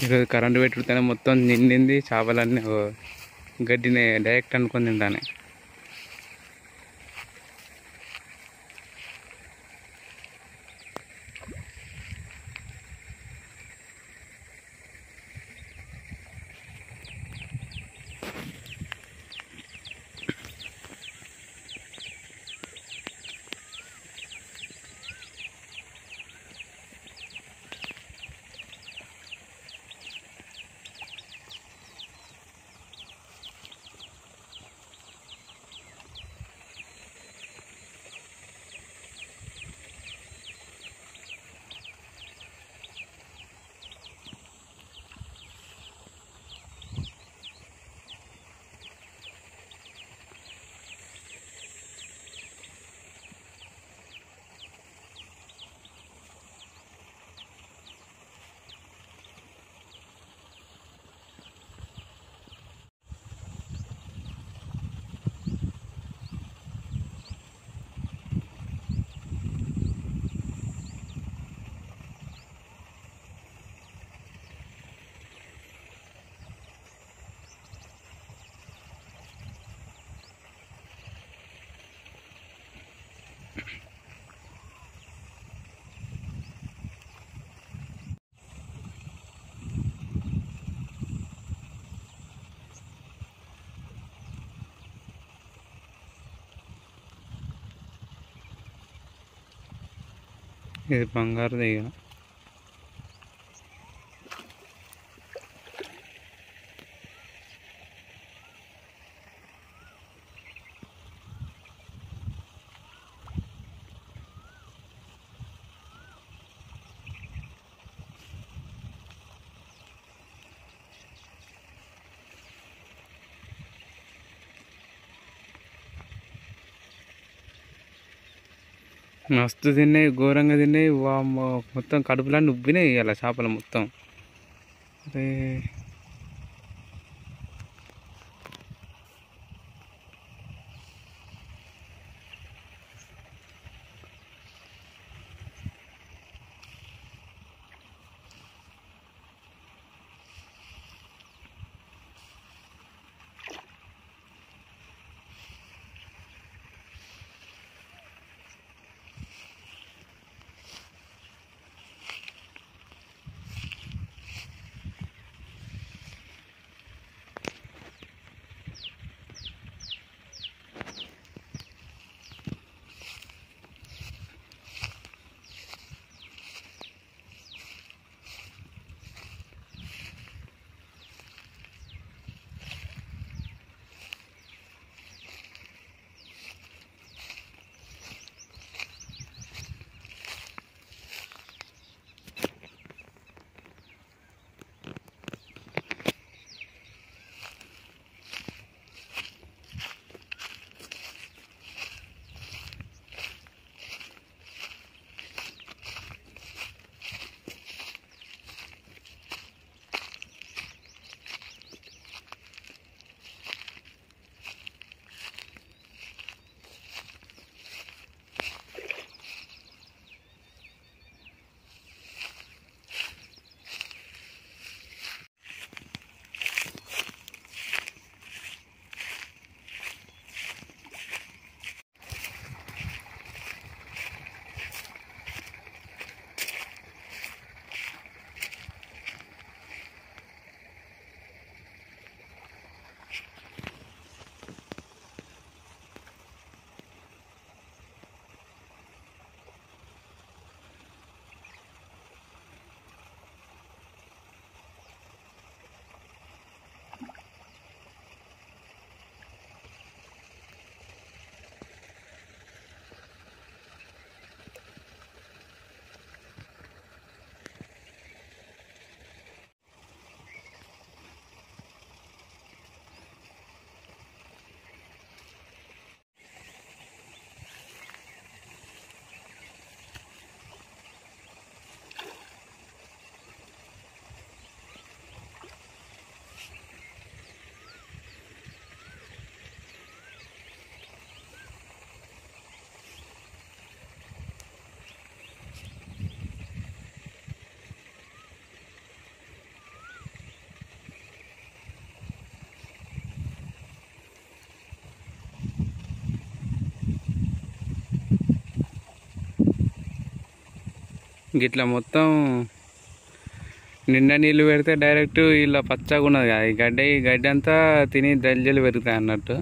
ఈరోజు కరెంటు పెట్టుడితేనే మొత్తం నిండింది. చేపలన్నీ గడ్డిని డైరెక్ట్ అనుకొని తింటానే. ఇది బంగారు తీగ. మస్తు తిన్నాయి, ఘోరంగా తిన్నాయి. వామ్మో, మొత్తం కడుపులన్నీ ఉబ్బినాయి ఇలా చేపలు మొత్తం. అరే గిట్లా మొత్తం నిండా నీళ్ళు పెడితే డైరెక్ట్ ఇలా పచ్చగా ఉన్నది కదా ఈ గడ్డి అంతా తిని జల్జలు పెరుగుతాయి అన్నట్టు.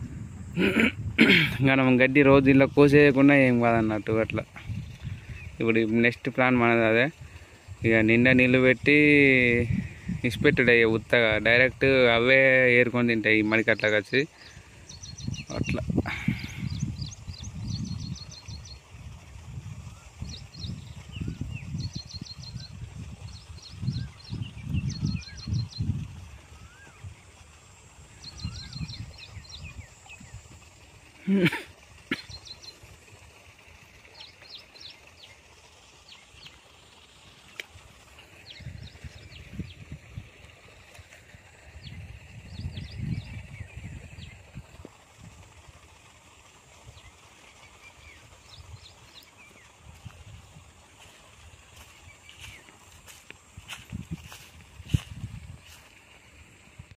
మనం గడ్డి రోజు ఇలా కోసేయకుండా ఏం కాదన్నట్టు అట్లా. ఇప్పుడు నెక్స్ట్ ప్లాన్ మనది అదే. ఇక నిండా నీళ్ళు పెట్టి ఇసిపెట్టుడు ఉత్తగా డైరెక్ట్ అవే ఏరుకొని తింటాయి మడికట్లా వచ్చి అట్లా.